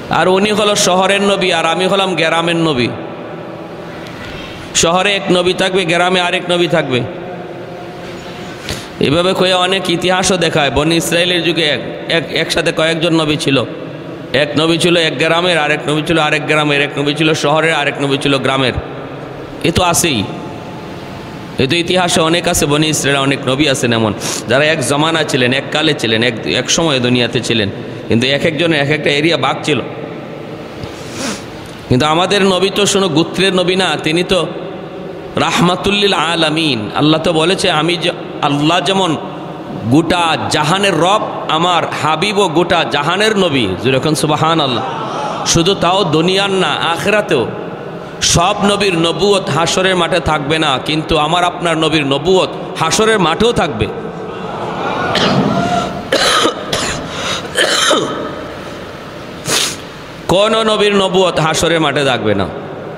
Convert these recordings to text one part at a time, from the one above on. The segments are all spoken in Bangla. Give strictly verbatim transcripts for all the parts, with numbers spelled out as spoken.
আর উনি হলো শহরের নবী আর আমি হলাম গ্রামের নবী। শহরে এক নবী থাকবে, গ্রামে আরেক নবী থাকবে। এভাবে কয়ে অনেক ইতিহাসও দেখায়। বনি ইসরায়েলের যুগে এক এক একসাথে কয়েকজন নবী ছিল। এক নবী ছিল এক গ্রামের, আরেক নবী ছিল আরেক গ্রামের, এক নবী ছিল শহরের, আরেক নবী ছিল গ্রামের। এ তো আছেই, এ তো ইতিহাসে অনেক আছে। বনি ইসরায়েলে অনেক নবী আছেন এমন, যারা এক জমানা ছিলেন, এক কালে ছিলেন, এক এক সময় দুনিয়াতে ছিলেন, কিন্তু এক একজনের এক একটা এরিয়া ভাগ ছিল। কিন্তু আমাদের নবী তো শোনো গোত্রের নবী না, তিনি তো রাহমাতুল্লিল আলামিন। আল্লাহ তো বলেছে আমি আল্লাহ যেমন গোটা জাহানের রব, আমার হাবিবও গোটা জাহানের নবী। যেরকম সুবহান আল্লাহ। শুধু তাও দুনিয়ার না, আখিরাতেও সব নবীর নবুয়ত হাসরের মাঠে থাকবে না, কিন্তু আমার আপনার নবীর নবুয়ত হাসরের মাঠেও থাকবে। কোন নবীর নবুয়ত হাসরের মাঠে থাকবে না।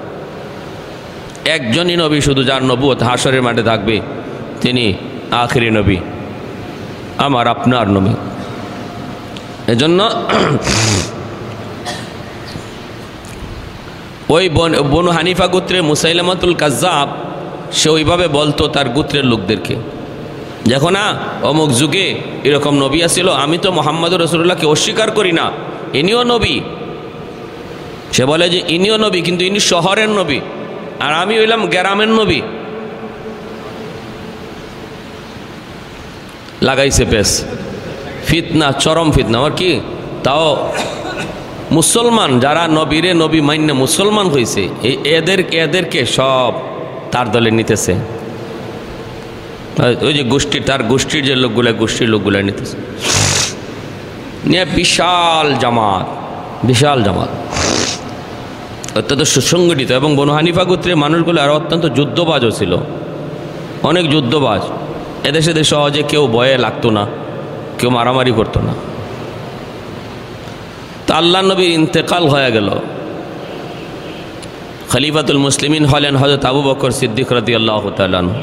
একজনই নবী শুধু যার নবুয়ত হাসরের মাঠে থাকবে, তিনি আখিরি নবী, আমার আপনার নবী। এজন্য ওই বনু হানিফা গোত্রের মুসাইলামাতুল কাজ্জাব সে ওইভাবে বলতো তার গোত্রের লোকদেরকে, দেখো না অমুক যুগে এরকম নবী আসছিল, আমি তো মুহাম্মদুর রাসূলুল্লাহকে অস্বীকার করি না, ইনিও নবী। সে বলে যে ইনিও নবী, কিন্তু ইনি শহরের নবী আর আমি হইলাম গ্রামের নবী। লাগাইছে পেস, ফিতনা, চরম ফিতনা। আর কি তাও মুসলমান যারা নবীরে নবী মান্য মুসলমান হয়েছে, এদের এদেরকে সব তার দলে নিতেছে। ওই যে গোষ্ঠীর, তার গোষ্ঠীর যে লোকগুলা, গোষ্ঠীর লোকগুলা নিতেছে নিয়ে বিশাল জামাত, বিশাল জামাত অত্যন্ত সুসংগঠিত। এবং বনু হানিফা গোত্রের মানুষগুলো আরও অত্যন্ত যুদ্ধবাজও ছিল, অনেক যুদ্ধবাজ। এদেশে দেশে সহজে কেউ ভয়ে লাগতো না, কেউ মারামারি করতো না। তা আল্লাহ নবীর ইন্তেকাল হয়ে গেল। খলিফাতুল মুসলিমিন হলেন হযরত আবু বকর সিদ্দিক রাদিয়াল্লাহু তাআলা আনহু।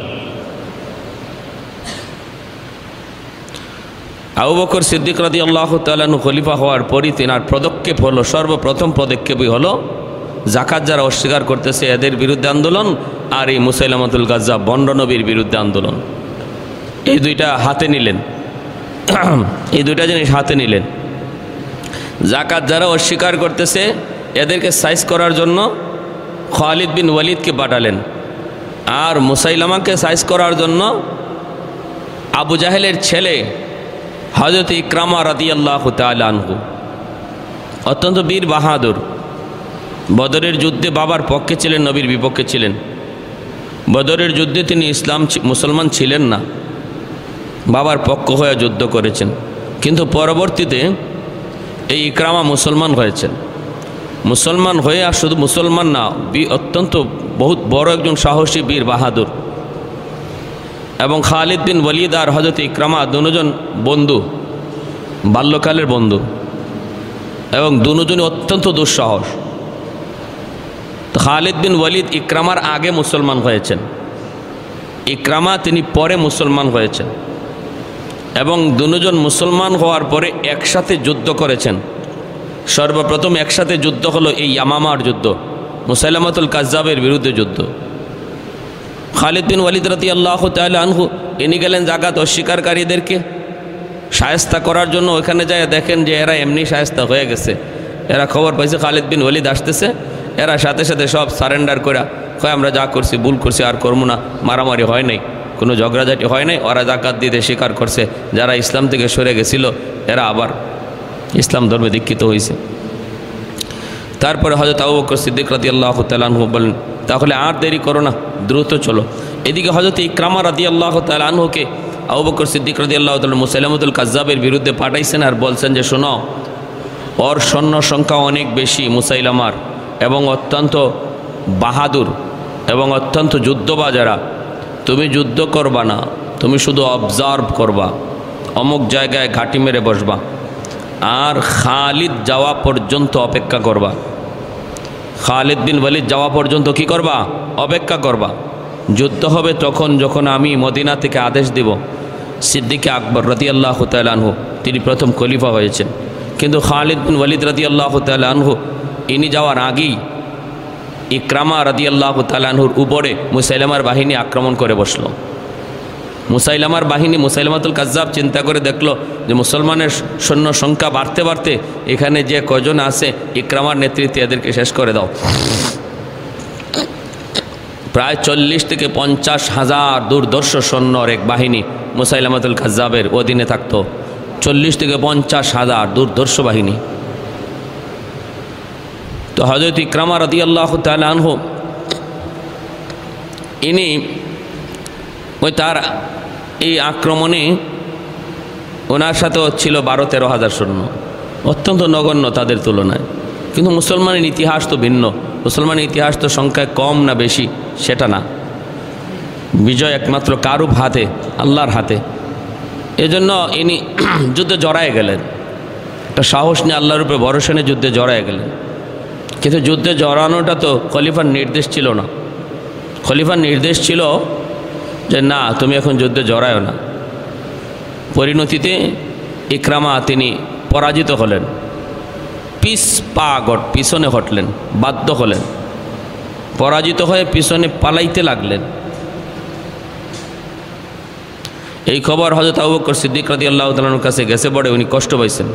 আবু বকর সিদ্দিক রাদিয়াল্লাহু তাআলা আনহু খলিফা হওয়ার পরই তিনার পদক্ষেপ হলো, সর্বপ্রথম পদক্ষেপই হলো জাকাত যারা অস্বীকার করতেছে এদের বিরুদ্ধে আন্দোলন, আর এই মুসাইলামাতুল কাজ্জাব বন্ড নবীর বিরুদ্ধে আন্দোলন। এই দুইটা হাতে নিলেন, এই দুইটা জিনিস হাতে নিলেন। জাকাত যারা অস্বীকার করতেছে এদেরকে সাইজ করার জন্য খালিদ বিন ওয়ালিদকে পাঠালেন, আর মুসাইলামাকে সাইজ করার জন্য আবু জাহেলের ছেলে হযরত ইকরামা রাদিয়াল্লাহু তাআলা আনহু, অত্যন্ত বীর বাহাদুর। বদরের যুদ্ধে বাবার পক্ষে ছিলেন, নবীর বিপক্ষে ছিলেন। বদরের যুদ্ধে তিনি ইসলাম মুসলমান ছিলেন না, বাবার পক্ষ হয়ে যুদ্ধ করেছেন, কিন্তু পরবর্তীতে এই ইকরামা মুসলমান হয়েছেন। মুসলমান হয়ে আর শুধু মুসলমান না, অত্যন্ত বহুত বড় একজন সাহসী বীর বাহাদুর। এবং খালিদ বিন ওয়ালিদ আর হযরত ইকরামা দুজন বন্ধু, বাল্যকালের বন্ধু, এবং দুজনই অত্যন্ত দুঃসাহস। তো খালিদ বিন ওয়ালিদ ইকরামার আগে মুসলমান হয়েছেন, ইকরামা তিনি পরে মুসলমান হয়েছেন। এবং দুজন মুসলমান হওয়ার পরে একসাথে যুদ্ধ করেছেন। সর্বপ্রথম একসাথে যুদ্ধ হলো এই ইয়ামামার যুদ্ধ, মুসাইলামাতুল কাজ্জাবের বিরুদ্ধে যুদ্ধ। খালিদ বিন ওয়ালিদ রাদিয়াল্লাহু তাআলা আনহু ইনি গেলেন জাকাত অস্বীকারীদেরকে শায়েস্তা করার জন্য। ওখানে যায় দেখেন যে এরা এমনি শায়েস্তা হয়ে গেছে। এরা খবর পাইছে খালিদ বিন ওয়ালিদ আসতেছে, এরা সাথে সাথে সব সারেন্ডার করে কয় আমরা যা করছি ভুল করছি, আর করবো না। মারামারি হয় নাই, কোনো ঝগড়াঝাটি হয় নাই। ওরা জাকাত দিতে স্বীকার করছে। যারা ইসলাম থেকে সরে গেছিল এরা আবার ইসলাম ধর্মে দীক্ষিত হয়েছে। তারপরে হযরত আবু বকর সিদ্দিক রাদিয়াল্লাহু তাআলা আনহু বলেন তাহলে আর দেরি করো না, দ্রুত চলো। এদিকে হযরত ইকরামা রাদিয়াল্লাহু তাআলা আনহুকে আবু বকর সিদ্দিক রাদিয়াল্লাহু তাআলা মুসাইলামাতুল কাজ্জাবের বিরুদ্ধে পাঠাইছেন, আর বলছেন যে শোনো, ওর সৈন্য সংখ্যা অনেক বেশি মুসাইলামার, এবং অত্যন্ত বাহাদুর এবং অত্যন্ত যুদ্ধবাজারা। তুমি যুদ্ধ করবা না, তুমি শুধু অবজার্ভ করবা, অমুক জায়গায় ঘাঁটি মেরে বসবা, আর খালিদ যাওয়া পর্যন্ত অপেক্ষা করবা। খালিদ বিন ওয়ালিদ যাওয়া পর্যন্ত কি করবা? অপেক্ষা করবা। যুদ্ধ হবে তখন যখন আমি মদিনা থেকে আদেশ দিব। সিদ্দিকে আকবর রাদিয়াল্লাহু তাআলা আনহু তিনি প্রথম খলিফা হয়েছেন। কিন্তু খালিদ বিন ওয়ালিদ রাদিয়াল্লাহু তাআলা আনহু ইনি যাওয়ার আগেই ইকরামা রাদিয়াল্লাহু তাআলা আনহুর উপরে মুসাইলামার বাহিনী আক্রমণ করে বসলো। মুসাইলামার বাহিনী, মুসাইলামাতুল কাজ্জাব চিন্তা করে দেখলো যে মুসলমানের সৈন্য সংখ্যা বাড়তে বাড়তে এখানে যে কজন আছে ইকরামার নেতৃত্বে এদেরকে শেষ করে দাও। প্রায় চল্লিশ থেকে পঞ্চাশ হাজার দুর্ধর্ষ সৈন্যর এক বাহিনী মুসাইলামাতুল কাজ্জাবের অধীনে থাকতো। চল্লিশ থেকে পঞ্চাশ হাজার দুর্ধর্ষ বাহিনী। তো হযরত ইকরামা রাদিয়াল্লাহু তাআলা আনহু ইনি ওই তার এই আক্রমণে ওনার সাথেও ছিল বারো তেরো হাজার সৈন্য, অত্যন্ত নগণ্য তাদের তুলনায়। কিন্তু মুসলমানের ইতিহাস তো ভিন্ন। মুসলমানের ইতিহাস তো সংখ্যায় কম না বেশি সেটা না, বিজয় একমাত্র কারুর হাতে, আল্লাহর হাতে। এজন্য ইনি যুদ্ধে জড়ায় গেলেন, একটা সাহস নিয়ে আল্লাহর উপরে ভরসা নিয়ে যুদ্ধে জড়ায় গেলেন। কিন্তু যুদ্ধে জড়ানোটা তো খলিফার নির্দেশ ছিল না। খলিফার নির্দেশ ছিল যে না, তুমি এখন যুদ্ধে জড়ায়ও না। পরিণতিতে ইকরামা তিনি পরাজিত হলেন, পিস পা গট পিছনে হটলেন, বাধ্য হলেন, পরাজিত হয়ে পিছনে পালাইতে লাগলেন। এই খবর হযরত আবু বকর সিদ্দিক রাদিয়াল্লাহু তাআলার কাছে গেছে বড়ে উনি কষ্ট পাইছেন।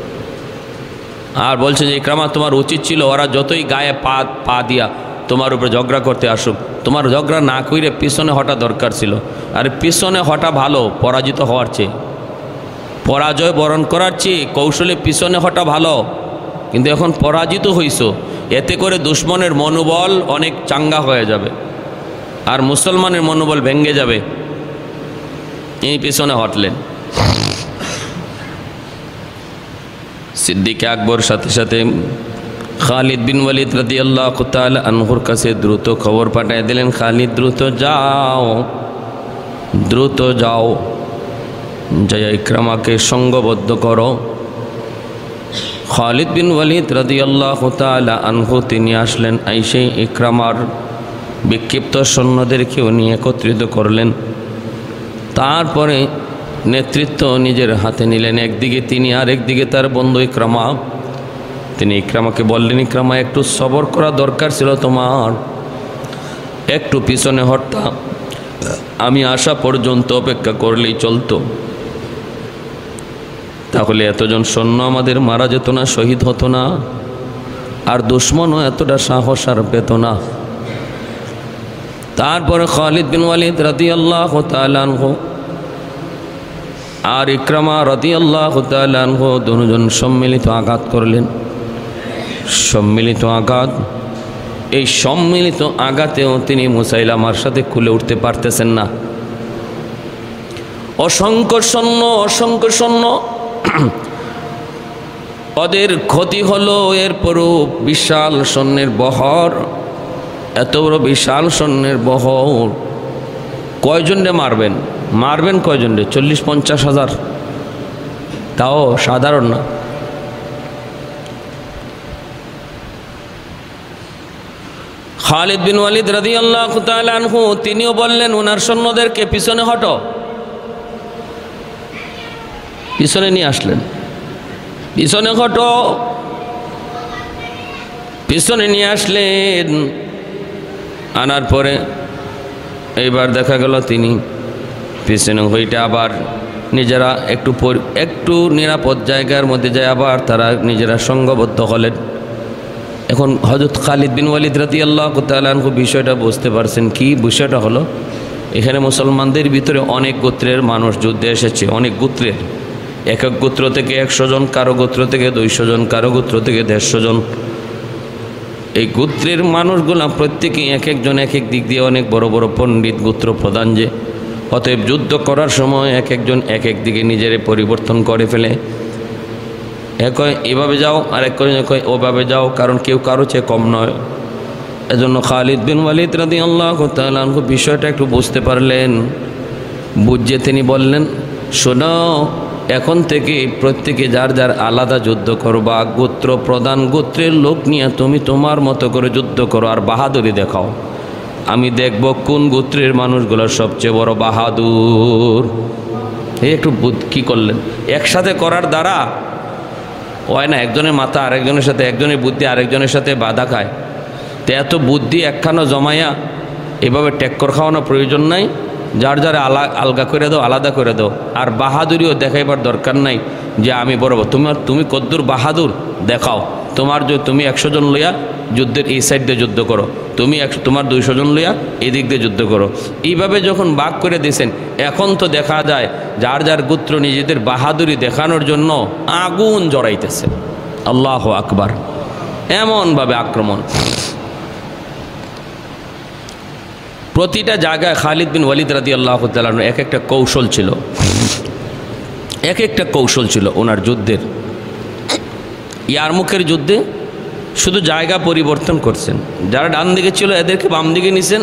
আর বলছে যে ইকরামা, তোমার উচিত ছিল ওরা যতই গায়ে পা পা দিয়া তোমার উপরে ঝগড়া করতে আসুক, তোমার ঝগড়া না কইরে পিছনে হটা দরকার ছিল। আর পিছনে হটা ভালো পরাজিত হওয়ার চেয়ে, পরাজয় বরণ করার চেয়ে কৌশলে পিছনে হটা ভালো। কিন্তু এখন পরাজিত হইছো, এতে করে দুশ্মনের মনোবল অনেক চাঙ্গা হয়ে যাবে আর মুসলমানের মনোবল ভেঙে যাবে। এই পিছনে হটলেন। সিদ্দিক আকবর সাথে সাথে খালিদ বিন ওয়ালিদ রাদিয়াল্লাহু তাআলা আনহুর কাছে দ্রুত খবর পাঠিয়ে দিলেন, খালিদ দ্রুত যাও, দ্রুত যাও, জয় ইকরামাকে সঙ্গবদ্ধ করো। খালিদ বিন ওয়ালিদ রাদিয়াল্লাহু তাআলা আনহু তিনি আসলেন, আইসে ইকরামার বিক্ষিপ্ত সৈন্যদেরকে উনি একত্রিত করলেন। তারপরে নেতৃত্ব নিজের হাতে নিলেন একদিকে তিনি, আর একদিকে তার বন্ধু ইকরামা। তিনি ইকরামাকে বললেন, ইকরামা একটু সবর করা দরকার ছিল তোমার, একটু পিছনে হটতা, আমি আসা পর্যন্ত অপেক্ষা করলেই চলতো, তাহলে এতজন সৈন্য আমাদের মারা যেত না, শহীদ হতো না, আর দুশ্মনও এতটা সাহস আর পেত না। তারপরে খালিদ বিন ওয়ালিদ রাদিয়াল্লাহু তাআলা আনহু আর ইকরামা রাদিয়াল্লাহু তাআলা আনহু দুজন সম্মিলিত আঘাত করলেন। সম্মিলিত আঘাত, এই সম্মিলিত আঘাতেও তিনি মুসাইলামার সাথে খুলে উঠতে পারতেছেন না। অসংখ্য সৈন্য, অসংখ্য সৈন্য, ওদের ক্ষতি হলো। এরপরও বিশাল সৈন্যের বহর, এত বড় বিশাল সৈন্যের বহর, কয়জনরে মারবেন? মারবেন কয়জনরে? চল্লিশ পঞ্চাশ হাজার, তাও সাধারণ না। খালিদ বিন ওয়ালিদ রাদিয়াল্লাহু তাআলা আনহু তিনিও বললেন ওনার সৈন্যদেরকে পিছনে হটো, পিছনে নিয়ে আসলেন, পিছনে হটো, পিছনে নিয়ে আসলেন। আনার পরে এইবার দেখা গেল তিনি পিছনে হইটা আবার নিজেরা একটু একটু নিরাপদ জায়গার মধ্যে যায়, আবার তারা নিজেরা সঙ্গবদ্ধ হলেন। এখন হযরত খালিদ বিন ওয়ালিদ রাদিয়াল্লাহু তাআলা আনহু বিষয়টা বুঝতে পারছেন। কি বিষয়টা হলো, এখানে মুসলমানদের ভিতরে অনেক গোত্রের মানুষ যুদ্ধে এসেছে, অনেক গোত্রের, এক এক গোত্র থেকে একশো জন, কারো গোত্র থেকে দুইশো জন, কারো গোত্র থেকে দেড়শো জন। এই গোত্রের মানুষগুলা প্রত্যেকেই এক একজন এক এক দিক দিয়ে অনেক বড় বড় পণ্ডিত, গোত্র প্রধান যে। অতএব যুদ্ধ করার সময় এক একজন এক এক দিকে নিজের পরিবর্তন করে ফেলে। এক কয় এভাবে যাও, আর এক কয় ওভাবে যাও, কারণ কেউ কারো চেয়ে কম নয়। এজন্য খালিদ বিন ওয়ালিদ রাদিয়াল্লাহু তাআলা আনহু বিষয়টা একটু বুঝতে পারলেন। বুঝে তিনি বললেন, শোনো, এখন থেকে প্রত্যেকে যার যার আলাদা যুদ্ধ করবা, গোত্র প্রধান গোত্রের লোক নিয়ে তুমি তোমার মতো করে যুদ্ধ করো আর বাহাদুরি দেখাও। আমি দেখব কোন গোত্রের মানুষগুলো সবচেয়ে বড় বাহাদুর। এই একটু কী করলেন, একসাথে করার দ্বারা হয় না, একজনের মাথা আরেকজনের সাথে, একজনের বুদ্ধি আরেকজনের সাথে বাধা খায়। তো এত বুদ্ধি একখানো জমাইয়া এভাবে টেক্কর খাওয়ানো প্রয়োজন নাই। যার যারা আলা আলগা করে দাও, আলাদা করে দাও। আর বাহাদুরিও দেখাইবার দরকার নাই যে আমি বড়। তোমার তুমি কদ্দুর বাহাদুর দেখাও। তোমার যে তুমি একশো জন লইয়া যুদ্ধের এই সাইড দিয়ে যুদ্ধ করো, তুমি একশো তোমার দুইশো জন লইয়া এই দিক দিয়ে যুদ্ধ করো। এইভাবে যখন বাক করে দিয়েছেন, এখন তো দেখা যায় যার যার গোত্র নিজেদের বাহাদুরি দেখানোর জন্য আগুন জড়াইতেছে। আল্লাহ আকবার, এমনভাবে আক্রমণ। প্রতিটা জায়গায় খালিদ বিন ওয়ালিদ রাদিয়াল্লাহু তাআলা আনহু এক একটা কৌশল ছিল, এক একটা কৌশল ছিল ওনার যুদ্ধের। ইয়ারমুকের যুদ্ধে শুধু জায়গা পরিবর্তন করছেন, যারা ডান দিকে ছিল এদেরকে বাম দিকে নিছেন।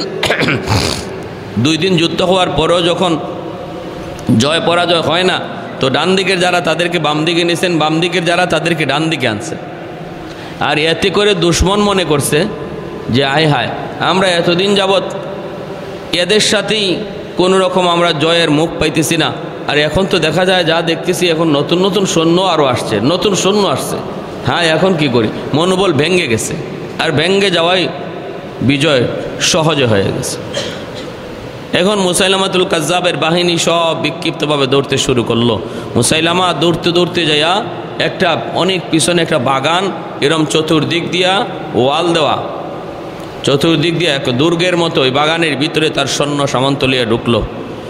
দুই দিন যুদ্ধ হওয়ার পরেও যখন জয় পরাজয় হয় না, তো ডান দিকের যারা তাদেরকে বাম দিকে নিছেন, বাম দিকের যারা তাদেরকে ডান দিকে আনছেন। আর এতে করে দুশ্মন মনে করছে যে আয় হায়, আমরা এতদিন যাবৎ এদের সাথেই কোনো রকম আমরা জয়ের মুখ পাইতেছি না, আর এখন তো দেখা যায় যা দেখতেছি এখন নতুন নতুন সৈন্য আরও আসছে, নতুন সৈন্য আসছে। হ্যাঁ, এখন কি করি, মনোবল ভেঙে গেছে। আর ভেঙে যাওয়াই বিজয় সহজে হয়ে গেছে। এখন মুসাইলামাতুল কাজ্জাবের বাহিনী সব বিক্ষিপ্তভাবে দৌড়তে শুরু করলো। মুসাইলামা দৌড়তে দৌড়তে যাইয়া একটা অনেক পিছনে একটা বাগান, এরম চতুর্দিক দিয়া ওয়াল দেওয়া, চতুর্দিক দিয়ে এক দুর্গের মতো ওই বাগানের ভিতরে তার সৈন্য সামন্ত লিয়া ঢুকলো।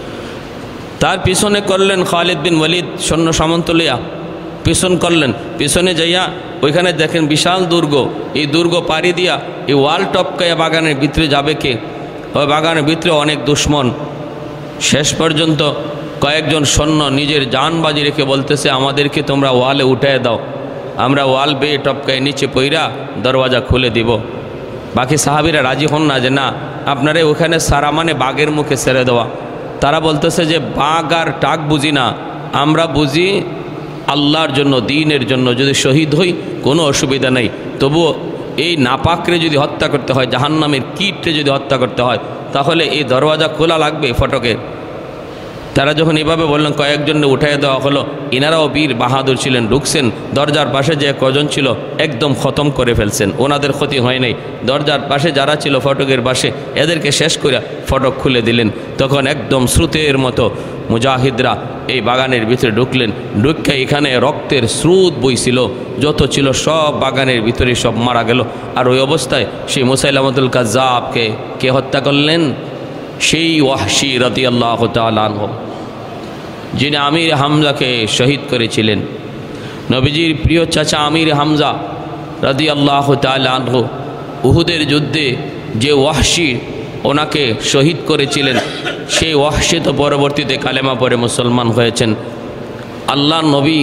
তার পিছনে করলেন খালিদ বিন ওয়ালিদ, সৈন্য সামন্ত লিয়া পিছন করলেন। পিছনে যাইয়া ওইখানে দেখেন বিশাল দুর্গ, এই দুর্গ পাড়ি দিয়া এই ওয়াল টপকাইয়া বাগানের ভিতরে যাবে কে? ওই বাগানের ভিতরে অনেক দুশ্মন। শেষ পর্যন্ত কয়েকজন সৈন্য নিজের জান বাজি রেখে বলতেছে, আমাদেরকে তোমরা ওয়ালে উঠায় দাও, আমরা ওয়াল বেয়ে টপকায় নিচে পইরা দরওয়াজা খুলে দিব। বাকি সাহাবিরা রাজি হন না, যে না, আপনারা ওখানে সারা মানে বাঘের মুখে ছেড়ে দেওয়া। তারা বলতেছে যে বাঘ আর টাক বুঝি না, আমরা বুঝি আল্লাহর জন্য, দ্বীনের জন্য যদি শহীদ হই কোনো অসুবিধা নেই, তবুও এই নাপাকরে যদি হত্যা করতে হয়, জাহান্নামের কীটরে যদি হত্যা করতে হয়, তাহলে এই দরওয়াজা খোলা লাগবে ফটকের। তারা যখন এভাবে বললেন, কয়েকজন উঠাই দেওয়া হলো। ইনারাও বীর বাহাদুর ছিলেন, ঢুকছেন। দরজার পাশে যে কজন ছিল একদম খতম করে ফেলছেন, ওনাদের ক্ষতি হয় নাই। দরজার পাশে যারা ছিল ফটকের পাশে, এদেরকে শেষ করে ফটক খুলে দিলেন। তখন একদম স্রোতের মতো মুজাহিদরা এই বাগানের ভিতরে ঢুকলেন। ঢুকে এখানে রক্তের স্রোত বইছিল, যত ছিল সব বাগানের ভিতরে সব মারা গেল। আর ওই অবস্থায় সেই মুসাইলামাতুল কাজ্জাবকে কে হত্যা করলেন? সেই ওয়াহশী রাদিয়াল্লাহু তাআলা আনহু, যিনি আমির হামজাকে শহীদ করেছিলেন। নবীজির প্রিয় চাচা আমির হামজা রাদিয়াল্লাহু তাআলা আনহু উহুদের যুদ্ধে যে ওয়াহশী ওনাকে শহীদ করেছিলেন, সেই ওয়াহশী তো পরবর্তীতে কালেমা পড়ে মুসলমান হয়েছেন। আল্লাহ নবী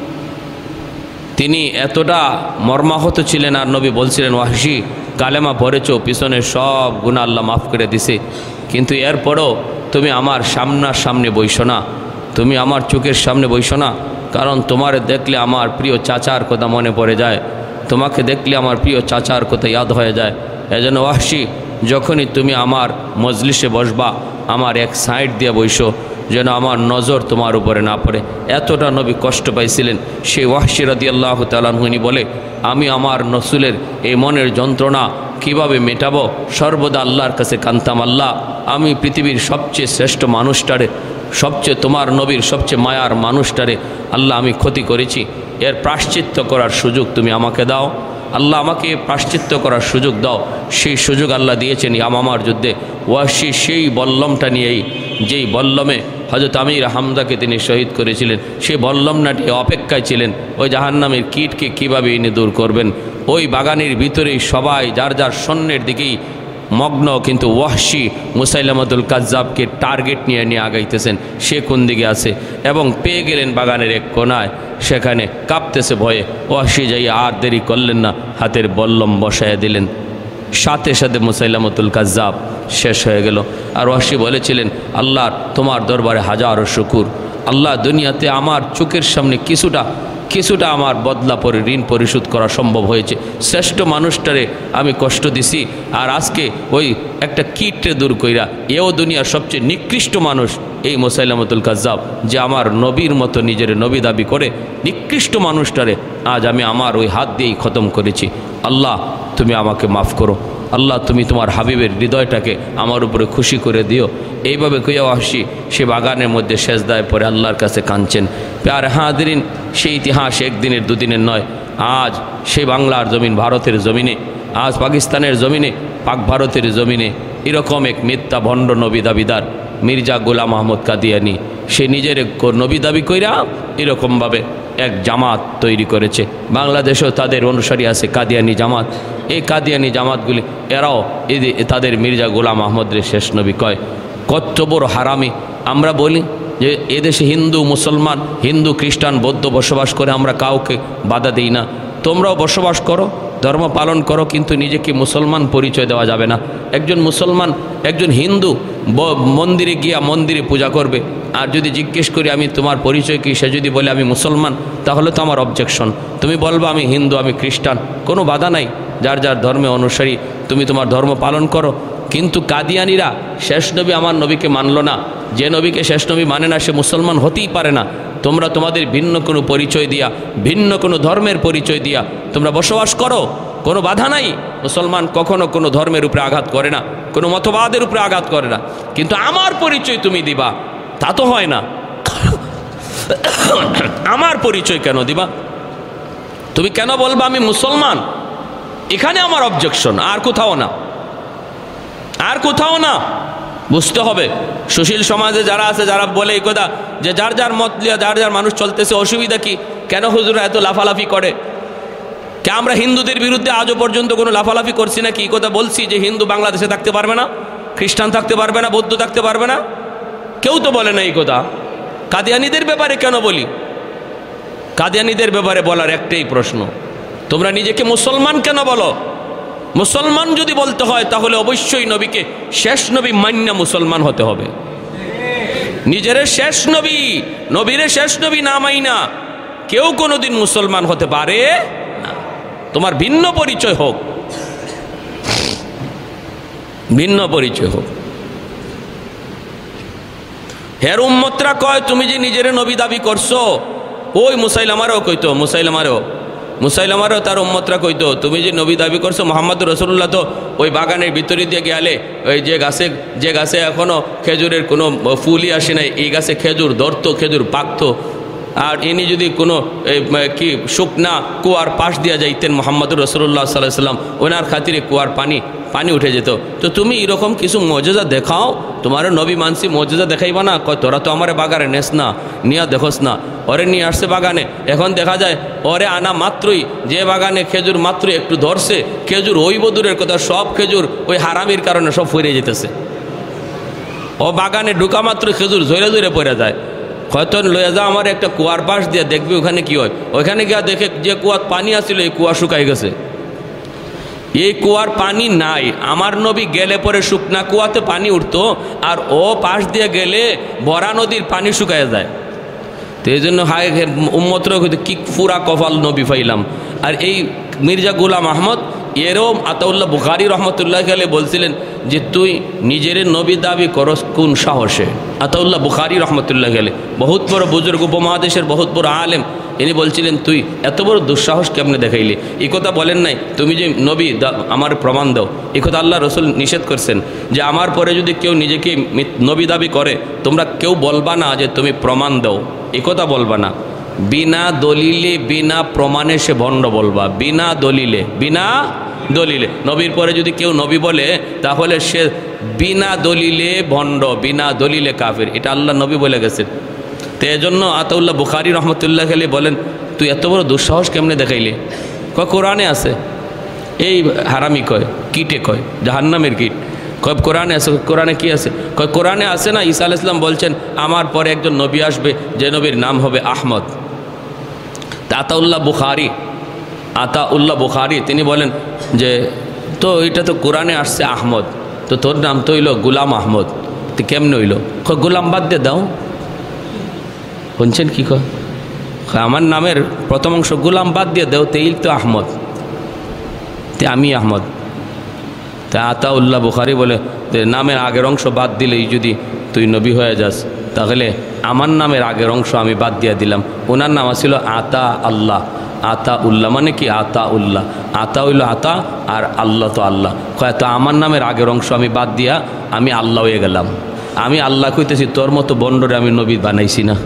তিনি এতটা মর্মাহত ছিলেন, আর নবী বলছিলেন, ওয়াহশী কালেমা পড়েছ, পিছনে সব গুনাহ আল্লাহ মাফ করে দিছে, কিন্তু এরপরও তুমি আমার সামনার সামনে বইসো না, তুমি আমার চোখের সামনে বইসো না, কারণ তোমার দেখলে আমার প্রিয় চাচার কথা মনে পড়ে যায়, তোমাকে দেখলে আমার প্রিয় চাচার কথা ইয়াদ হয়ে যায়। এজন্য ওয়াহশী, যখনই তুমি আমার মজলিসে বসবা, আমার এক সাইড দিয়ে বইসো, যেন আমার নজর তোমার উপরে না পড়ে। এতটা নবী কষ্ট পাইছিলেন। সেই ওয়াহশী রাদিয়াল্লাহু তাআলা আনহু বলে, আমি আমার রসূলের এই মনের যন্ত্রণা কিভাবে মেটাবো, সর্বদা আল্লাহর কাছে কান্তাম, আল্লাহ আমি পৃথিবীর সবচেয়ে শ্রেষ্ঠ মানুষটারে, সবচেয়ে তোমার নবীর সবচেয়ে মায়ার মানুষটারে আল্লাহ আমি ক্ষতি করেছি, এর প্রায়শ্চিত্ত করার সুযোগ তুমি আমাকে দাও, আল্লাহ আমাকে প্রায়শ্চিত্ত করার সুযোগ দাও। সেই সুযোগ আল্লাহ দিয়েছেন ইয়ামামার যুদ্ধে। ওয়াহশী সেই বল্লমটা নিয়েই, যেই বল্লমে হযরত আমির হামজাকে তিনি শহীদ করেছিলেন, সেই বল্লমনাটি অপেক্ষায় ছিলেন ওই জাহান্নামের কীটকে কীভাবে ইনি দূর করবেন। ওই বাগানের ভিতরেই সবাই যার যার সৈন্যের দিকেই মগ্ন, কিন্তু ওয়াহশী মুসাইলামাতুল কাজ্জাবকে টার্গেট নিয়ে নিয়ে আগাইতেছেন, সে কোন দিকে আছে, এবং পেয়ে গেলেন বাগানের এক কোনায়, সেখানে কাঁপতেছে ভয়ে। ওয়াহশী যাই আর দেরি করলেন না, হাতের বল্লম বসায় দিলেন, সাথে সাথে মুসাইলামাতুল কাজ্জাব শেষ হয়ে গেল। আর ওয়াহশী বলেছিলেন, আল্লাহ তোমার দরবারে হাজারো শুকুর, আল্লাহ দুনিয়াতে আমার চোখের সামনে কিছুটা কিছুটা আমার বদলা পরে ঋণ পরিশোধ করা সম্ভব হয়েছে। শ্রেষ্ঠ মানুষটারে আমি কষ্ট দিছি, আর আজকে ওই একটা কীটরে দূর কইরা এও দুনিয়ার সবচেয়ে নিকৃষ্ট মানুষ এই মুসাইলামতুল কাজ্জাব, যে আমার নবীর মতো নিজের নবী দাবি করে নিকৃষ্ট মানুষটারে আজ আমি আমার ওই হাত দিয়েই খতম করেছি। আল্লাহ তুমি আমাকে মাফ করো, আল্লাহ তুমি তোমার হাবিবের হৃদয়টাকে আমার উপরে খুশি করে দিও। এইভাবে কইয়াও আসি সে বাগানের মধ্যে সেজদায় পরে আল্লাহর কাছে কাঁদছেন। প্যার হাদিরিন, সেই ইতিহাস একদিনের দুদিনের নয়। আজ সেই বাংলার জমিন, ভারতের জমিনে, আজ পাকিস্তানের জমিনে, পাক ভারতের জমিনে এরকম এক মিথ্যা ভণ্ড নবী দাবিদার মির্জা গোলাম আহমদ কাদিয়ানি, সে নিজের নবী দাবি কইরা এরকমভাবে এক জামাত তৈরি করেছে। বাংলাদেশেও তাদের অনুসারী আছে কাদিয়ানি জামাত। এই কাদিয়ানি জামাতগুলি এরাও এদের তাদের মির্জা গোলাম আহমদের শেষ নবী কয়। কত বড় হারামি! আমরা বলি যে এদেশে হিন্দু মুসলমান, হিন্দু খ্রিস্টান বৌদ্ধ বসবাস করে, আমরা কাউকে বাধা দিই না। তোমরাও বসবাস করো, ধর্ম পালন করো, কিন্তু নিজেকে মুসলমান পরিচয় দেওয়া যাবে না। একজন মুসলমান, একজন হিন্দু মন্দিরে গিয়া মন্দিরে পূজা করবে, আর যদি জিজ্ঞেস করি আমি তোমার পরিচয় কি, সে যদি বলে আমি মুসলমান, তাহলে তো আমার অবজেকশন। তুমি বলবা আমি হিন্দু, আমি খ্রিস্টান, কোনো বাধা নাই, যার যার ধর্মে অনুসারী, তুমি তোমার ধর্ম পালন করো। কিন্তু কাদিয়ানিরা শেষ নবী আমার নবীকে মানল না। যে নবীকে শেষ নবী মানে না সে মুসলমান হতেই পারে না। তোমরা তোমাদের ভিন্ন কোনো পরিচয় দিয়া, ভিন্ন কোনো ধর্মের পরিচয় দিয়া তোমরা বসবাস করো, কোনো বাধা নাই। মুসলমান কখনো কোনো ধর্মের উপরে আঘাত করে না, কোনো মতবাদের উপরে আঘাত করে না। কিন্তু আমার পরিচয় তুমি দিবা, তা তো হয় না। আমার পরিচয় কেন দিবা? তুমি কেন বলবা আমি মুসলমান? এখানে আমার অবজেকশন, আর কোথাও না, আর কোথাও না। বুঝতে হবে সুশীল সমাজে যারা আছে, যারা বলে এই কথা যে যার যার মত লিয়া যার যার মানুষ চলতেছে, অসুবিধা কি? কেন হুজুরা এত লাফালাফি করে? কে আমরা হিন্দুদের বিরুদ্ধে আজও পর্যন্ত কোনো লাফালাফি করছি না? কি কথা বলছি যে হিন্দু বাংলাদেশে থাকতে পারবে না, খ্রিস্টান থাকতে পারবে না, বৌদ্ধ থাকতে পারবে না? কেউ তো বলে না এই কথা। কাদিয়ানিদের ব্যাপারে কেন বলি? কাদিয়ানিদের ব্যাপারে বলার একটাই প্রশ্ন, তোমরা নিজেকে মুসলমান কেন বলো? মুসলমান যদি বলতে হয় তাহলে অবশ্যই নবীকে শেষ নবী মান্য মুসলমান হতে হবে। নিজের শেষ নবী, নবীরে শেষ নবী না মাইনা কেউ কোনোদিন মুসলমান হতে পারে না। তোমার ভিন্ন পরিচয় হোক, ভিন্ন পরিচয় হোক। হের উম্মতরা কয় তুমি যে নিজের নবী দাবি করছো, ওই মুসাইলামারও কইতো, মুসাইলামারও মুসাইলামারও তার উম্মতরা কইতো তুমি যে নবী দাবি করছো মোহাম্মদ রসুল্লাহ তো ওই বাগানের ভিতরে দিয়ে গেলে ওই যে গাছে যে গাছে এখনো খেজুরের কোনো ফুলই আসে নাই, এই গাছে খেজুর ধরতো, খেজুর পাকতো। আর ইনি যদি কোনো কি শুকনা কুয়ার পাশ দিয়া যাইতেন মোহাম্মদুর রসুল্লাহ সাল্লাহ সাল্লাম, ওনার খাতিরে কুয়ার পানি পানি উঠে যেত। তো তুমি এরকম কিছু মজেজা দেখাও, তোমারও নবী মানসি মজেজা দেখাইবা না? কয় তোরা তো আমার বাগানে নেস না, নিয়া দেখোস না। ওরে নিয়ে আসছে বাগানে, এখন দেখা যায় ওরে আনা মাত্রই যে বাগানে খেজুর মাত্রই একটু ধরছে, খেজুর ওই বদূরের কথা সব খেজুর ওই হারামির কারণে সব ফিরে যেতেছে। ও বাগানে ঢুকা মাত্র খেজুর ঝরে ঝরে পড়ে যায়। হয়তো লয়ে যাও আমার একটা কুয়ার পাশ দিয়ে, দেখবি ওখানে কি হয়। ওইখানে গিয়া দেখে যে কুয়ার পানি আসছিল এই কুয়া শুকাই গেছে, এই কুয়ার পানি নাই। আমার নবী গেলে পরে শুকনা কুয়াতে পানি উঠতো, আর ও পাশ দিয়ে গেলে বরা নদীর পানি শুকায় যায়। তো এই জন্য হায় উম্মতরা হয়তো কি ফুরা কপাল নবী পাইলাম। আর এই মির্জা গোলাম আহমদ এরও আতাউল্লাহ বুখারী রহমতুল্লাহ আলাইহি বলছিলেন যে তুই নিজের নবী দাবি করস কোন সাহসে? আতাউল্লাহ বুখারী রহমতুল্লাহ আলাইহি বহুত বড় বুজুর্গ, উপমহাদেশের বহুত বড় আলেম, ইনি বলছিলেন তুই এত বড় দুঃসাহস কেমনে দেখাইলি? এই কথা বলেন নাই তুমি যে নবী আমার প্রমাণ দাও, এই কথা আল্লাহ রসুল নিষেধ করছেন যে আমার পরে যদি কেউ নিজেকে নবী দাবি করে তোমরা কেউ বলবা না যে তুমি প্রমাণ দাও, এই কথা বলবা না। বিনা দলিলে বিনা প্রমাণে সে ভণ্ড বলবা, বিনা দলিলে বিনা দলিলে। নবীর পরে যদি কেউ নবী বলে তাহলে সে বিনা দলিলে ভণ্ড, বিনা দলিলে কাফের, এটা আল্লাহ নবী বলে গেছেন। তো এজন্য আতাউল্লাহ বুখারী রহমতুল্লাহ আলাইহি বলেন তুই এত বড় দুঃসাহস কেমনে দেখাইলি? কয় কোরআনে আছে। এই হারামি কয় কিটে কয় জাহান্নামের কিট, কয় কোরআনে আছে। কোরআনে কি আছে? কয় কোরআনে আছে না ঈসা আলাইহিস সালাম বলছেন আমার পরে একজন নবী আসবে যে নবীর নাম হবে আহমদ। আতাউল্লাহ বুখারী আতাউল্লাহ বুখারী তিনি বলেন যে তো এটা তো কোরআনে আসছে আহমদ, তো তোর নাম তো হইল গুলাম আহমদ, তো কেমনে হইল? কয় গোলাম বাদ দিয়ে দাও, শুনছেন কি কয়? আমার নামের প্রথম অংশ গোলাম বাদ দিয়ে দেও, তেইল তো আহমদ, তে আমি আহমদ। তা আতাউল্লাহ বুখারী বলে নামের আগের অংশ বাদ দিলেই যদি তুই নবী হয়ে যাস, তাহলে আমার নামের আগের অংশ আমি বাদ দিয়ে দিলাম। ওনার নাম ছিল আতা আল্লাহ। আতা উল্লাহ মানে কি? আতা উল্লাহ, আতা হইল আতা আর আল্লাহ তো আল্লাহ। কয় তো আমার নামের আগের অংশ আমি বাদ দিয়া আমি আল্লাহ হয়ে গেলাম। আমি আল্লাহ কইতেছি, তোর মতো বন্ডরে আমি নবী বানাইছি না,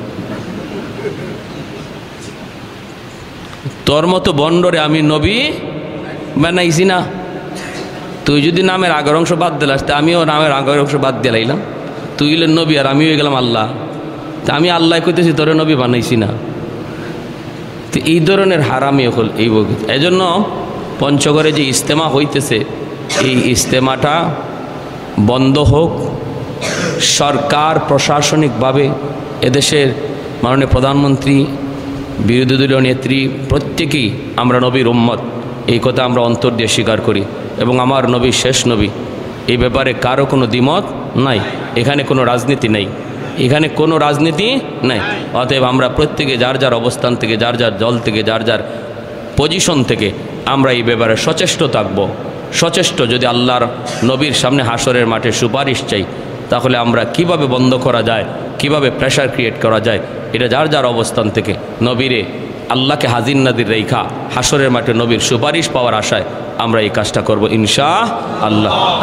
তোর মতো বন্ডরে আমি নবী বানাইছি না। তুই যদি নামের আগের অংশ বাদ দিলাস, তা আমিও নামের আগের অংশ বাদ দিলাইলাম। তুই হইলেন নবী আর আমি হয়ে গেলাম আল্লাহ। তা আমি আল্লাহ কইতেছি, তোরে নবী বানাইছি না। তো এই ধরনের হারামি হল এই বগি। এই জন্য পঞ্চগড়ে যে ইজতেমা হইতেছে, এই ইজতেমাটা বন্ধ হোক। সরকার প্রশাসনিকভাবে এদেশের মাননীয় প্রধানমন্ত্রী, বিরোধী দলীয় নেত্রী, প্রত্যেকেই আমরা নবীর উম্মত, এই কথা আমরা অন্তর দিয়ে স্বীকার করি। এবং আমার নবী শেষ নবী, এই ব্যাপারে কারো কোনো দ্বিমত নাই। এখানে কোনো রাজনীতি নেই, এখানে কোনো রাজনীতি নাই। অতএব আমরা প্রত্যেকে যার যার অবস্থান থেকে, যার যার দল থেকে, যার যার পজিশন থেকে আমরা এই ব্যাপারে সচেষ্ট থাকব। সচেষ্ট যদি আল্লাহর নবীর সামনে হাসরের মাঠে সুপারিশ চাই, তাহলে আমরা কিভাবে বন্ধ করা যায়, কিভাবে প্রেশার ক্রিয়েট করা যায়, এটা যার যার অবস্থান থেকে নবীরে আল্লাহকে হাজির নাদির রেখা হাসরের মাঠে নবীর সুপারিশ পাওয়ার আশায় আমরা এই কাজটা করব ইনশাআল্লাহ।